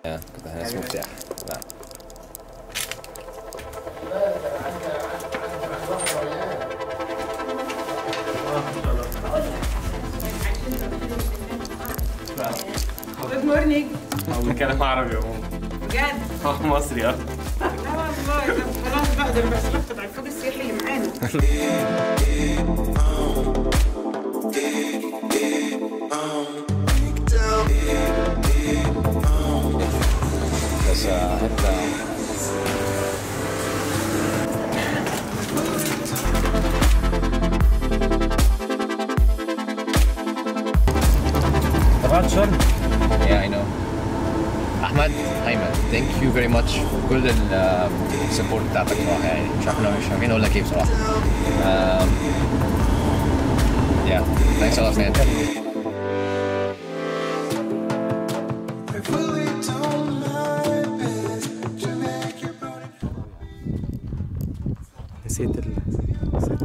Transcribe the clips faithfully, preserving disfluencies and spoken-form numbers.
اه كنت هناس مفتاح. لا جود مورنينج. هو بيتكلم عربي يا ماما. بجد؟ هو مصري اه. لا والله ده خلاص بقى، ده انا بس على الفوق السياحي اللي معانا. بس حتى طبعا شرم. yeah I know. احمد ايمن thank you very much كل السبورت بتاعتك صراحه، يعني مش عارف مش عارفين اقول لك ايه بصراحه. um, yeah thanks a lot man. نسيت ال نسيت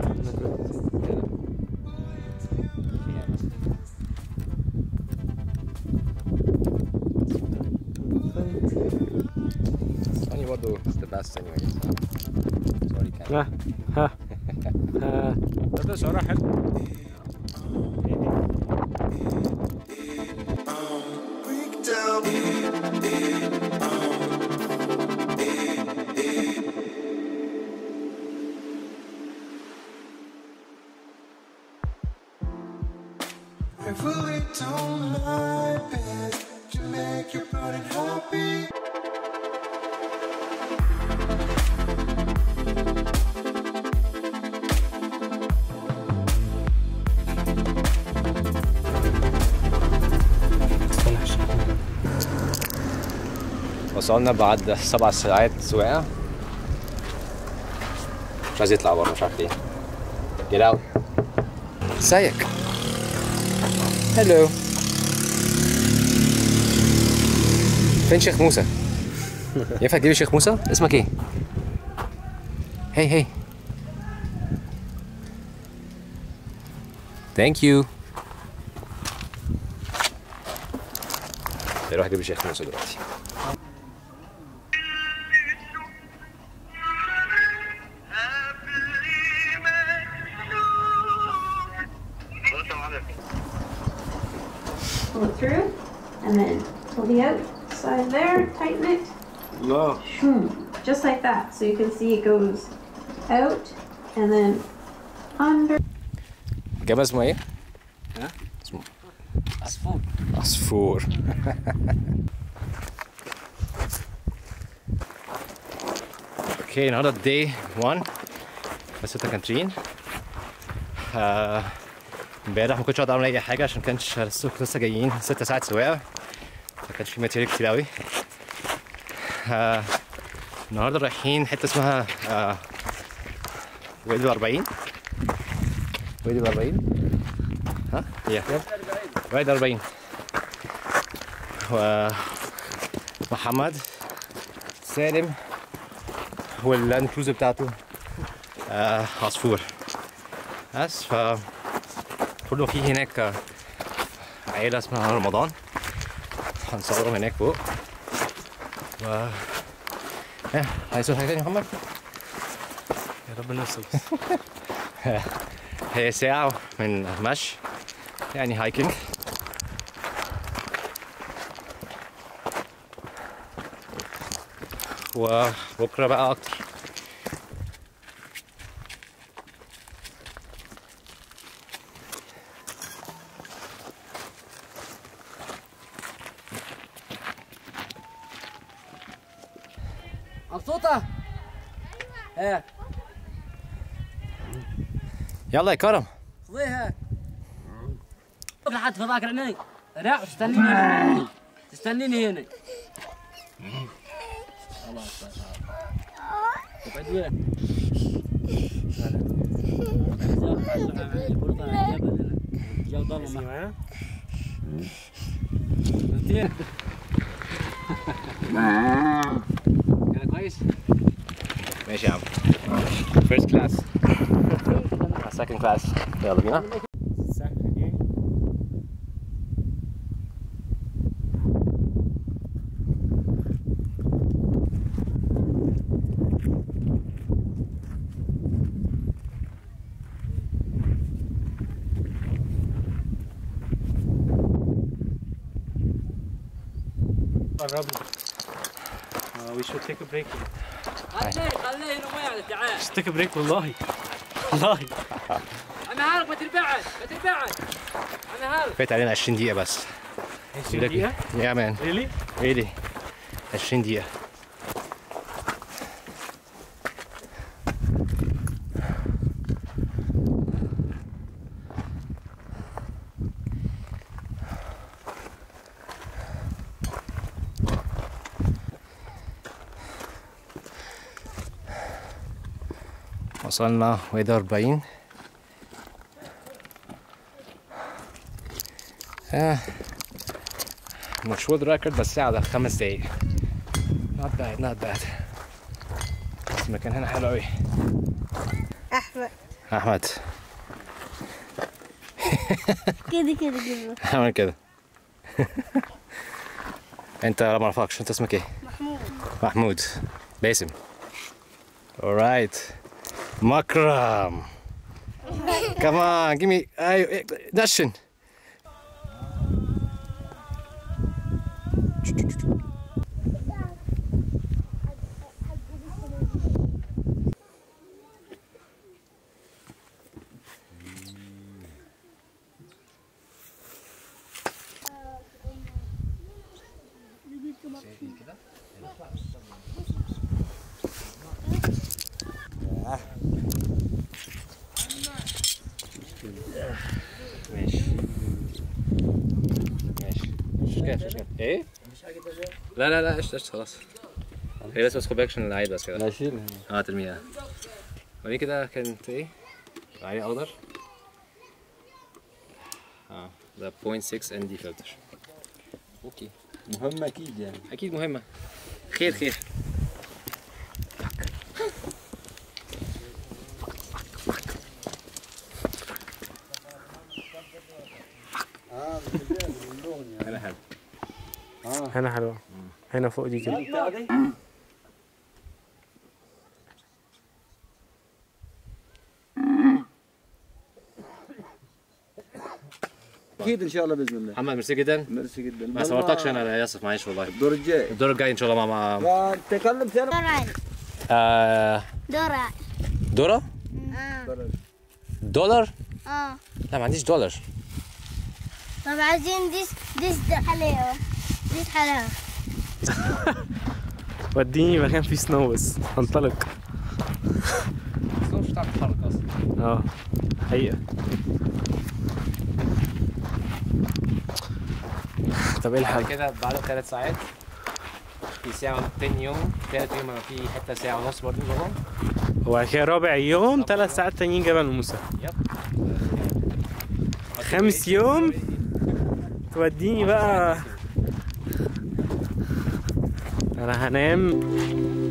Sunny برضه is the best anyway. Sorry كان. ها ها ها ده شعرها حلو. I really don't my best to make your body happy. وصلنا بعد سبع ساعات سواقة. مش عايز يطلع بره، مش عارف ليه. Get out. ازيك؟ هلو. فين شيخ موسى؟ ينفع تجيبي شيخ موسى؟ اسمك ايه؟ هي هي. ثانك يو. نروح نجيب شيخ موسى دلوقتي. Pull it through, and then pull the outside there, tighten it. No. Just like that. So you can see it goes out, and then under. جبل اسمه ايه؟ ها؟ اسمه عصفور. عصفور. اوكي النهارده داي واحد بس ستة كانترين. امبارح ما كنتش اقدر اعمل اي حاجه عشان كانش لسه لسه جايين ست ساعات سواقه، ما كانش في ماتيريال كتير قوي. آه النهارده رايحين حته اسمها آه وادي الأربعين. وادي الأربعين ها؟ يا وادي الأربعين. ومحمد سالم واللاند كروزر بتاعته آه عصفور. بس ف برضه في هناك عيلة اسمها رمضان، هنصورهم هناك فوق. و ايه عايز تقول حاجة تانية يا محمد؟ يا رب نوصل. هي ساعة من مشي يعني هايكنج. وبكرة بقى أكتر. مبسوطة؟ ايه يلا يا كرم. خذيها لحد فضاك عيني. لا استنيني هنا. تستنيني هنا. خلاص تقعد وين؟ الجو ضلمة معانا. كان كويس؟ ماشي يا عم. فيرست كلاس. سكند كلاس. يلا بينا. قربنا. Uh, we should take a break. خليه خليه هنا ميه تعال. Just take a break والله. والله. انا عارف ما تربعد ما تربعد. انا عارف. فات علينا عشرين دقيقة بس. عشرين دقيقة؟ Yeah man. Really? Really. عشرين دقيقة. وصلنا واحد وأربعين. آه. مش وورد ريكورد بس ساعة خمس دقايق. not bad not bad. بس المكان هنا حلو أوي. أحمد أحمد. كده كده كده اعمل كده. أنت ما أعرفكش، أنت اسمك إيه؟ محمود. محمود. باسم. alright. مكرم. come on give me أيوه دشن. ماشي ماشي مش كده مش كده ايه؟ لا لا لا قشطة قشطة خلاص. هي بس بس خد بالك عشان العيد بس كده. ماشي. اه ترميها. ودي كده كانت ايه؟ عليه اخضر. اه ده صفر فاصلة ستة ان دي فلتر. اوكي مهمة أكيد يعني. اكيد مهمة. خير خير. هنا حلو. هنا حلوة. هنا فوق دي كده. اكيد ان شاء الله باذن الله. محمد ميرسي جدا. ميرسي جدا. ما صورتكش انا يا ياسف معلش والله. الدور الجاي. الدور الجاي ان شاء الله مع مع تكلم ثاني. دوران آه دوران دورة؟ اه دولار؟ اه لا ما عنديش دولار. طب عايزين ديس ديس حلاوة ديس حلاوة. وديني مكان فيه سنو بس هنطلق. بس مش هتعرف تتحرك اصلا. اه حقيقة. طب ايه بعد الحل؟ كده بعد ثلاث ساعات في ساعة تاني يوم، تالت يوم في حتة ساعة ونص برضه جوه. وبعد كده رابع يوم ثلاث ساعات تانيين جبل موسى. يب. خامس يوم توديني بقى. انا هنام